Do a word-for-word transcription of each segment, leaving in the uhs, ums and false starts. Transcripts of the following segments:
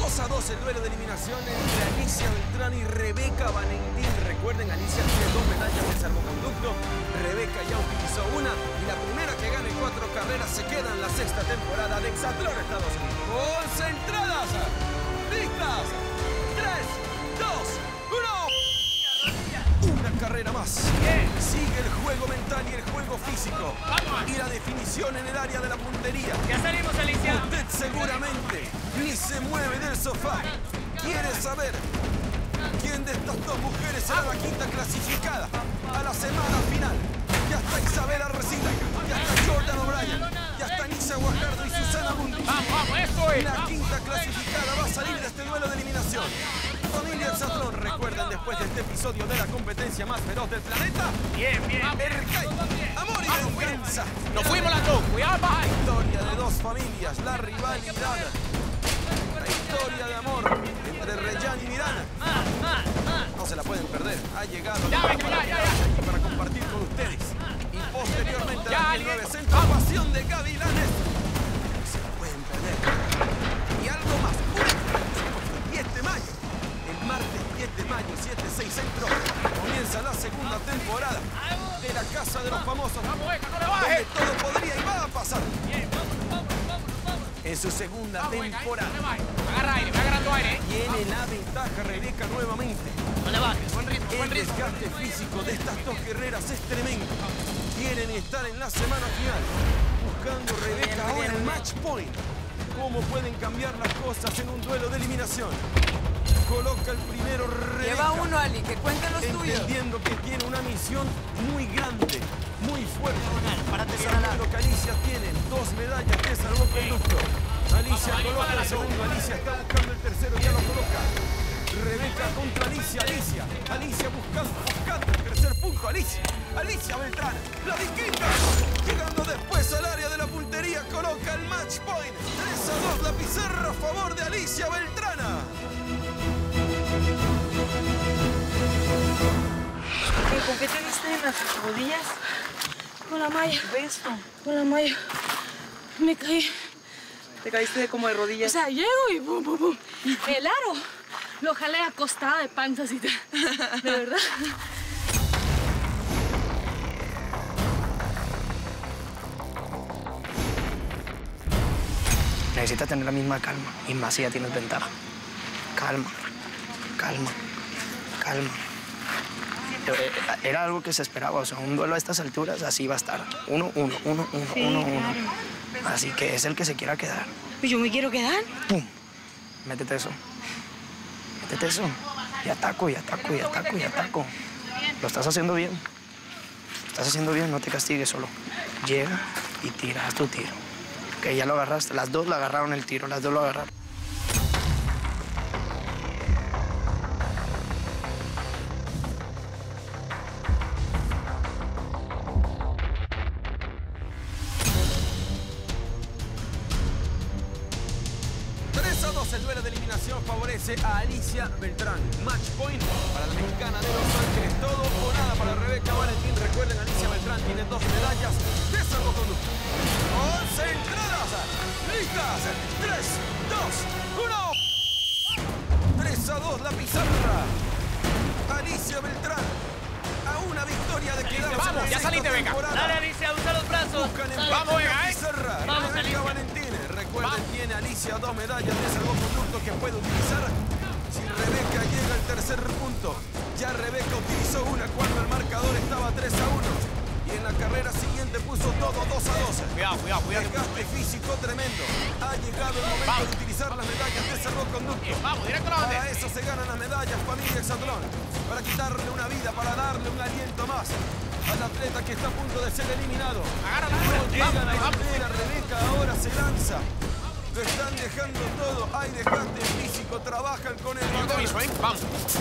dos a dos el duelo de eliminación entre Alicia Beltrán y Rebeca Valentín. Recuerden, Alicia tiene dos medallas de salvoconducto, Rebeca ya utilizó una y la primera que gane cuatro carreras se queda en la sexta temporada de Hexatlón, Estados Unidos. ¡Concentradas! ¡Listas! ¡Tres, dos, uno! Una carrera más. Sigue el juego mental y el juego físico. Y la definición en el área de la puntería. Ya salimos, Alicia. Usted seguramente ni se mueve del sofá. Quiere saber quién de estas dos mujeres será la quinta clasificada a la semana final. Ya está Isabela Resina, ya está Jordan O'Brien, ya está Nisa Guajardo y Susana Mundi. Vamos, vamos, eso es. La quinta clasificada va a salir de este duelo de eliminación. Familia Hexatlón, recuerden, después de este episodio de la competencia más feroz del planeta. Bien, bien. Ercay, amor y venganza. Nos fuimos las dos. Cuidado, baja. Historia de dos familias, la rivalidad. La historia de amor entre Reyán y Mirana. No se la pueden perder. Ha llegado Ya, la ya, ya, ya. para compartir con ustedes. Y posteriormente Ya, a alguien. nueve Centro Pasión de Gavilanes. No se la pueden perder. Y algo más. diez de mayo. El martes diez de mayo, siete seis Centro, comienza la segunda temporada de la Casa de los Famosos. Vamos, Eka, no le Donde bajes. todo podría y va a pasar. Bien, vamos, vamos, vamos, vamos. En su segunda Vamos, Eka, temporada. no le bajes. Agarra aire, va agarrando aire, ¿eh? Tiene la ventaja Rebeca nuevamente. No le bajes. Buen ritmo, El buen ritmo. desgaste físico de estas dos guerreras es tremendo. Quieren estar en la semana final. Buscando Rebeca ahora el match point. ¿Cómo pueden cambiar las cosas en un duelo de eliminación? Coloca el primero Rebeca. Lleva uno, Ali, que cuenten los tuyos. Entendiendo que tiene una misión muy grande, muy fuerte. Párate bien, Sabiendo que Alicia tiene dos medallas de salvoconducto. Alicia coloca el segundo, Alicia está buscando el tercero, ya lo coloca. Rebeca contra Alicia, Alicia. Alicia buscando, buscando el tercer punto, Alicia. Alicia Beltrán, la distinta. Llegando después al área de la puntería, coloca el match point. tres a dos la pizarra a favor de Alicia Beltrana. ¿Con qué te diste en las rodillas? Con la malla. ¿Ves esto? Con la malla. Me caí. Te caíste de como de O rodillas. sea, llego y pum, pum, pum. El aro lo jalé acostada de panza así. De verdad. Necesitas tener la misma calma, y más si ya tienes ventaja. Calma, calma, calma. Eh, Era algo que se esperaba, o sea, un duelo a estas alturas así va a estar. Uno, uno, uno, uno, Sí, uno, uno. claro. Así que es el que se quiera quedar. ¿Y yo me quiero quedar? ¡Pum! Métete eso. Métete eso. Y ataco, y ataco, y ataco, y ataco. Lo estás haciendo bien. Lo estás haciendo bien, no te castigues solo. Llega y tira, haz tu tiro. Ok, ya lo agarraste. Las dos lo agarraron el tiro, las dos lo agarraron. tres a dos el duelo de eliminación favorece a Alicia Beltrán. Match point para la mexicana de Los Ángeles. Todo o nada para Rebeca Valentín. Recuerden, Alicia Beltrán tiene dos medallas de salvoconducto. ¡Concentradas! ¡Listas! tres, dos, uno. tres a dos la pizarra. Alicia Beltrán a una victoria de quedarse Vamos, en la ya sexta saliste, Beca. temporada. Dale, Alicia, usa los brazos. Buscan empate Vamos, en Beca, la ¿eh? pizarra. Vamos, Rebeca Alicia. Valentín. Recuerden, Vamos. tiene Alicia dos medallas de salvoconducto que puede utilizar si Rebeca llega al tercer punto. Ya Rebeca utilizó una cuando el marcador estaba tres a uno. Y en la carrera siguiente puso todo dos a dos. Cuidado, cuidado, cuidado. Desgaste físico tremendo. Ha llegado el momento Vamos. de utilizar las medallas de salvoconducto. Bien, vamos, directo a la Para bandera. eso se ganan las medallas, familia Hexatlón. Para quitarle una vida, para darle un aliento más al atleta que está a punto de ser eliminado. Agarra la No bola. llega Vamos, la vamos. bandera, Rebeca ahora se lanza. Lo están dejando todo. Hay desgaste físico, trabajan con el Yo te motor. aviso, ¿eh? Vamos.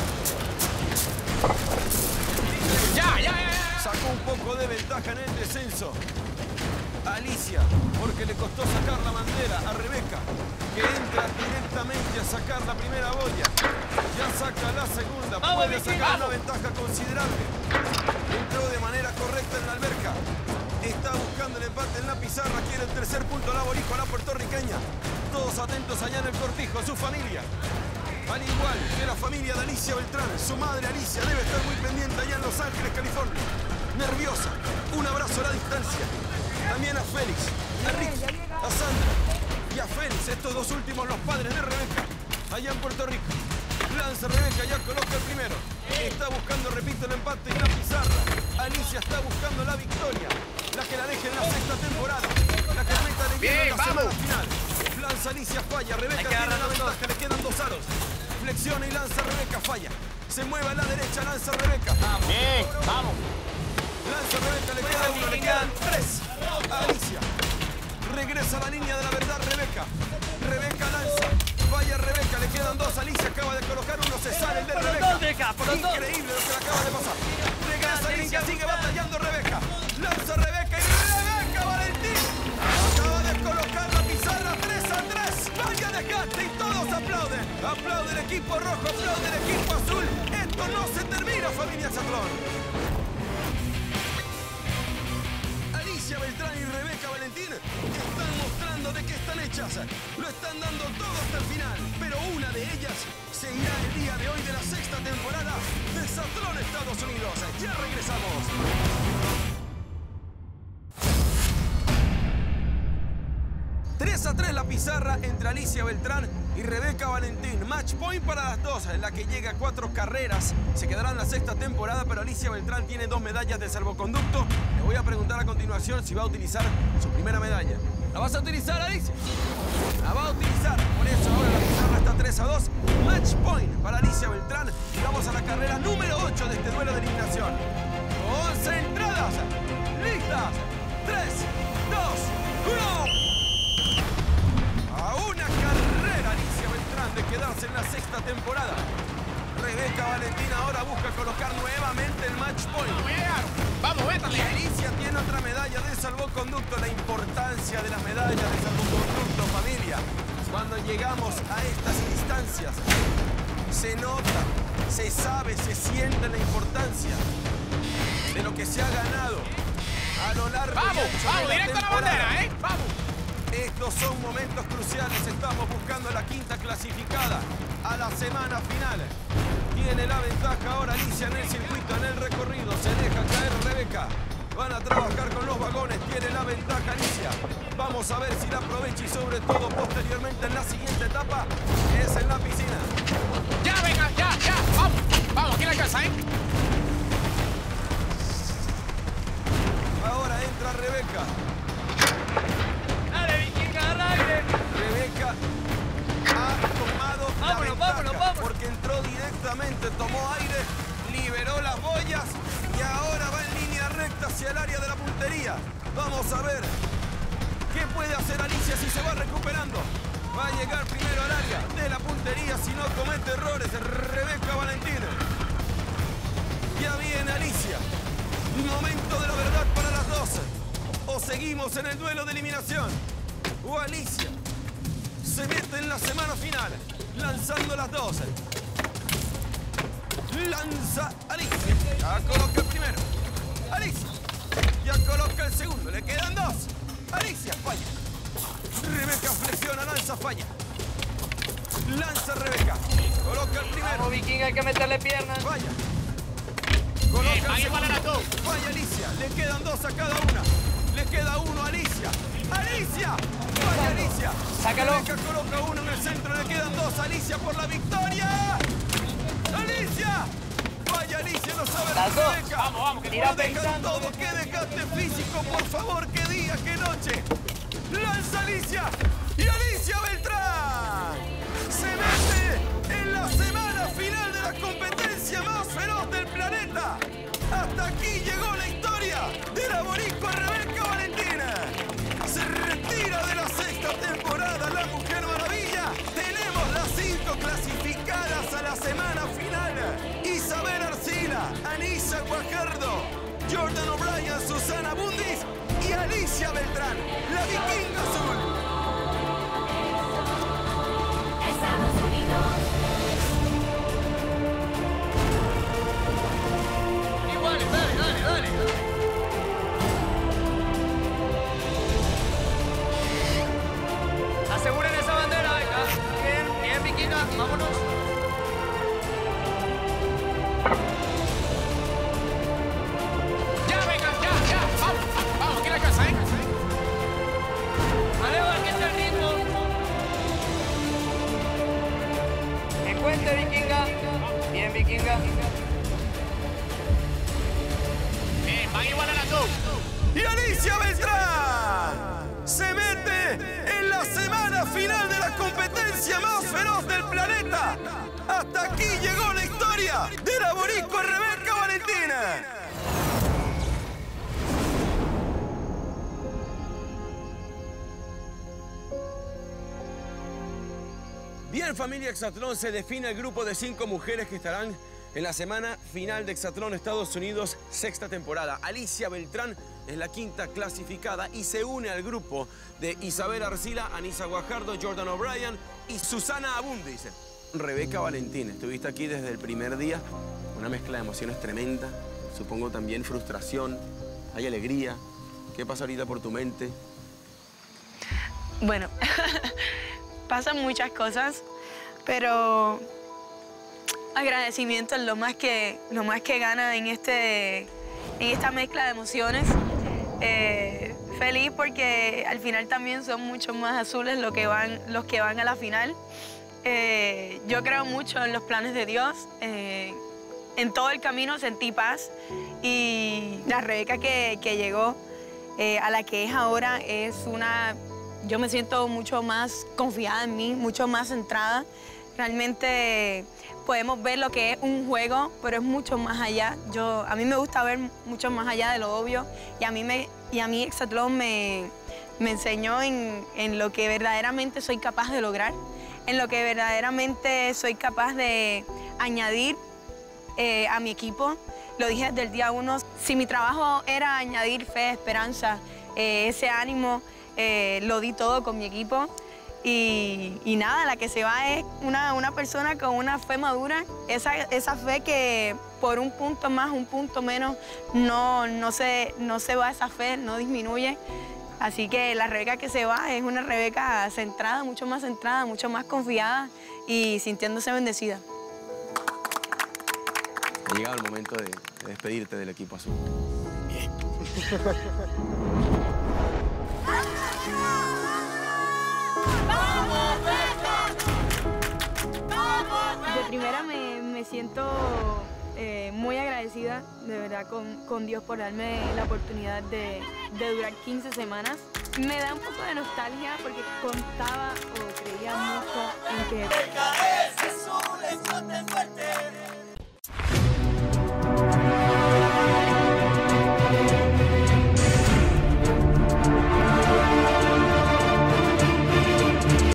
Ya, ya, ya, ya. Sacó un poco de ventaja en el descenso. Alicia, porque le costó sacar la bandera a Rebeca, que entra directamente a sacar la primera boya. Ya saca la segunda, Vamos, puede Vicky, sacar una vamos. ventaja considerable. Entró de manera correcta en la alberca. Está buscando el empate en la pizarra. Quiere el tercer punto la boricua, la puertorriqueña. Todos atentos allá en el cortijo, su familia. Al igual que la familia de Alicia Beltrán, su madre Alicia debe estar muy pendiente allá en Los Ángeles, California. Nerviosa. Un abrazo a la distancia. También a Félix, a Rick, a Sandra y a Félix, estos dos últimos los padres de Rebeca, allá en Puerto Rico. Lanza Rebeca, ya coloca el primero. Está buscando, repito, el empate en la pizarra. Alicia está buscando la victoria, la que la deje en la sexta temporada, la que meta de lleno en la semana final. Lanza Alicia, falla, Rebeca tiene la ventaja, le quedan dos aros. Flexiona y lanza Rebeca, falla. Se mueve a la derecha, lanza Rebeca. Vamos. Bien, vamos. Lanza Rebeca, le queda uno, le quedan tres. Alicia. Regresa a la línea de la verdad Rebeca. Rebeca lanza. Falla Rebeca, le quedan dos. Alicia acaba de colocar uno, se sale el de Rebeca. Increíble lo que le acaba de pasar. Regresa Alicia, sigue batallando Rebeca. Lanza Rebeca y Rebeca Valentín. Acaba de colocar la pizarra tres a tres. Vaya desgaste y todos aplauden. Aplaude el equipo rojo, aplaude el equipo azul. Esto no se termina, familia Chatrón. Alicia Beltrán y Rebeca Valentín están mostrando de qué están hechas. Lo están dando todo hasta el final. Pero una de ellas se irá el día de hoy de la sexta temporada de Chatrón Estados Unidos. Ya regresamos. tres a tres la pizarra entre Alicia Beltrán y Rebeca Valentín. Match point para las dos, la que llega a cuatro carreras. Se quedará en la sexta temporada, pero Alicia Beltrán tiene dos medallas de salvoconducto. Le voy a preguntar a continuación si va a utilizar su primera medalla. ¿La vas a utilizar, Alicia? La va a utilizar. Por eso ahora la pizarra está tres a dos. Match point para Alicia Beltrán. Y vamos a la carrera número ocho de este duelo de eliminación. Concentradas. Listas. tres, dos, uno. A una carrera Alicia Beltrán de quedarse en la sexta temporada. Rebeca Valentín ahora busca colocar nuevamente el match point. Vamos, vétale. Alicia tiene otra medalla de salvoconducto. La importancia de las medallas de salvoconducto, familia. Cuando llegamos a estas instancias, se nota, se sabe, se siente la importancia de lo que se ha ganado a lo largo Vamos, y ancho vamos, de la directo a la temporada. bandera, ¿eh? Vamos. Estos son momentos cruciales. Estamos buscando la quinta clasificada a la semana final. Tiene la ventaja ahora Alicia en el circuito, en el recorrido. Se deja caer Rebeca. Van a trabajar con los vagones. Tiene la ventaja Alicia. Vamos a ver si la aprovecha y sobre todo posteriormente en la siguiente etapa es en la piscina. Ya, venga, ya, ya. Vamos, vamos, aquí la casa, ¿eh? Ahora entra Rebeca. Dale, Vikinga, dale. Rebeca ha tomado la Vámonos, ventaja vámonos, vámonos. porque entró directamente, tomó aire, liberó las boyas y ahora va en línea recta hacia el área de la puntería. Vamos a ver qué puede hacer Alicia si se va recuperando. Va a llegar primero al área de la puntería si no comete errores. Rebeca Valentín. Ya viene Alicia. Momento de la verdad para las dos. O seguimos en el duelo de eliminación. O Alicia se mete en la semana final, lanzando las dos. Lanza Alicia. Ya coloca el primero. Alicia. Ya coloca el segundo. Le quedan dos. Alicia falla. Rebeca flexiona, lanza, falla. Lanza Rebeca. Coloca el primero. Vamos, Vikinga, hay que meterle piernas. Falla. Coloca Eh, el vaya para las segundo. dos. Falla Alicia. Le quedan dos a cada una. Le queda uno a Alicia. ¡Alicia! ¡Falla Alicia! Sácalo. Rebeca coloca uno en el centro. Le quedan dos. Alicia por la victoria. ¡Alicia! Falla Alicia, no sabe la Las dos. Rebeca. Vamos, vamos, que Tira No dejan pensando. todo. ¡Qué desgaste físico, por favor! ¡Qué día, qué noche! ¡Lanza Alicia! ¡Y Alicia Beltrán! ¡Se mete en la semana final de la competencia más feroz del planeta! ¡Hasta aquí llegó la historia de la boricua Rebeca Valentina! Se retira de la sexta temporada la Mujer Maravilla. Tenemos las cinco clasificadas a la semana final. Isabel Arcila, Anissa Guajardo, Jordan O'Brien, Susana Bundis y Alicia Beltrán, la Vikinga Azul. Estados Unidos. Igual, dale, dale, dale. vámonos. Ya, venga, ya, ya. Vamos, vamos, aquí la casa, ¿eh? Alejo, aquí está el ritmo. Me cuente, vikinga. Bien, vikinga. Bien, van igual a las dos. Y Alicia Beltrán se mete en la semana final de la competencia más feroz del planeta. Hasta aquí llegó la historia de la boricua Rebeca Valentina. Bien, familia Exatlón, se define el grupo de cinco mujeres que estarán en la semana final de Exatlón Estados Unidos, sexta temporada. Alicia Beltrán es la quinta clasificada y se une al grupo de Isabel Arcila, Anissa Guajardo, Jordan O'Brien y Susana Abundice. Rebeca Valentín, estuviste aquí desde el primer día, una mezcla de emociones tremenda, supongo también frustración, hay alegría. ¿Qué pasa ahorita por tu mente? Bueno, pasan muchas cosas, pero agradecimiento es lo más que, lo más que gana en, este, en esta mezcla de emociones. Eh, feliz porque al final también son mucho más azules los que van, los que van a la final. Eh, yo creo mucho en los planes de Dios. Eh, en todo el camino sentí paz y la Rebeca que, que llegó eh, a la que es ahora es una... Yo me siento mucho más confiada en mí, mucho más centrada. Realmente podemos ver lo que es un juego, pero es mucho más allá. Yo, a mí me gusta ver mucho más allá de lo obvio y a mí, me, y a mí Exatlón me, me enseñó en, en lo que verdaderamente soy capaz de lograr, en lo que verdaderamente soy capaz de añadir eh, a mi equipo. Lo dije desde el día uno, si mi trabajo era añadir fe, esperanza, eh, ese ánimo, eh, lo di todo con mi equipo. Y, y nada, la que se va es una, una persona con una fe madura, esa, esa fe que por un punto más, un punto menos, no, no, se, no se va esa fe, no disminuye. Así que la Rebeca que se va es una Rebeca centrada, mucho más centrada, mucho más confiada y sintiéndose bendecida. Ha llegado el momento de, de despedirte del equipo azul. Bien. De primera me, me siento eh, muy agradecida, de verdad, con, con Dios por darme la oportunidad de, de durar quince semanas. Me da un poco de nostalgia porque contaba o creía mucho en que...